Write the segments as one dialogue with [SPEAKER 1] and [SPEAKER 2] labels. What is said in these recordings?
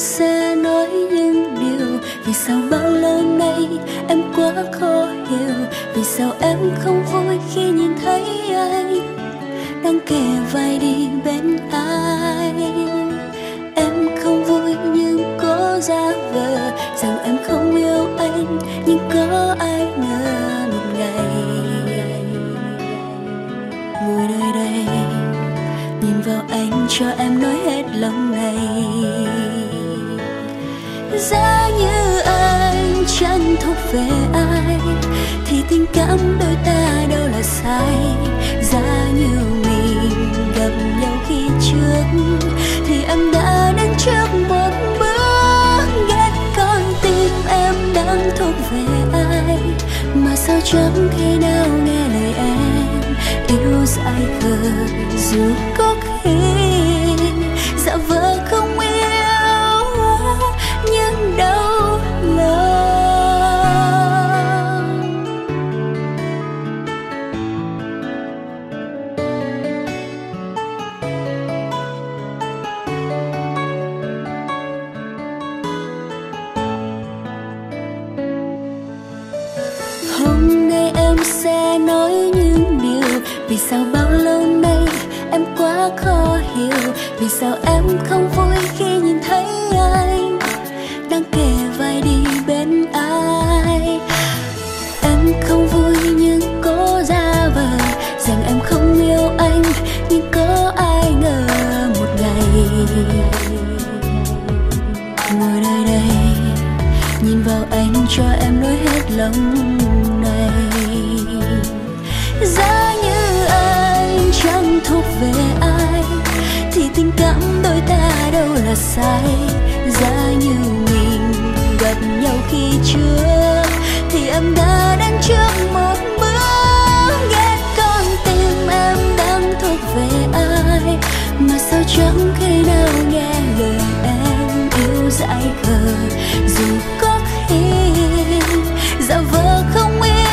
[SPEAKER 1] sẽ nói những điều. Vì sao bao lâu nay em quá khó hiểu. Vì sao em không vui khi nhìn thấy anh đang kề vai đi bên ai. Em không vui nhưng cố giả vờ rằng em không yêu anh. Nhưng có ai ngờ một ngày ngồi nơi đây nhìn vào anh cho em nói hết lòng này. Giá như anh chẳng thuộc về ai thì tình cảm đôi ta đâu là sai. Giá như mình gặp nhau khi trước thì em đã đến trước một bước. Ghét con tim em đang thuộc về ai mà sao chẳng khi nào nghe lời em. Yêu dại khờ dù có khi giả vờ không yêu nhưng đau lòng. Hôm nay em sẽ nói những điều. Vì sao bao lâu nay em quá khó hiểu. Vì sao em không vui khi nhìn thấy anh đang kề vai đi bên ai. Em không vui nhưng cố giả vờ rằng em không yêu anh. Nhưng có ai ngờ một ngày ngồi nơi đây nhìn vào anh cho em nói hết lòng này. Giá như anh chẳng thuộc về ai thì tình cảm đôi ta đâu là sai. Giá như mình gặp nhau khi trước thì em đã đến trước một bước. Ghét con tim em đang thuộc về ai mà sao chẳng khi nào nghe lời em. Yêu dại khờ dù có khi giả vờ không yêu.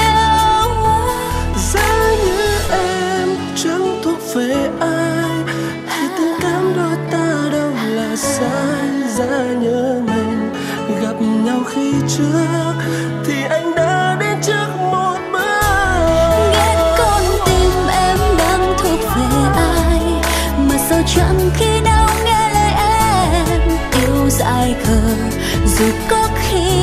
[SPEAKER 2] Giá như em chẳng thuộc về ai thì tình cảm đôi ta đâu là sai. Giá như mình gặp nhau khi trước thì anh đã đến trước một bước.
[SPEAKER 1] Ghét con tim em đang thuộc về ai mà sao chẳng khi nào nghe lời em. Yêu dại khờ dù có khi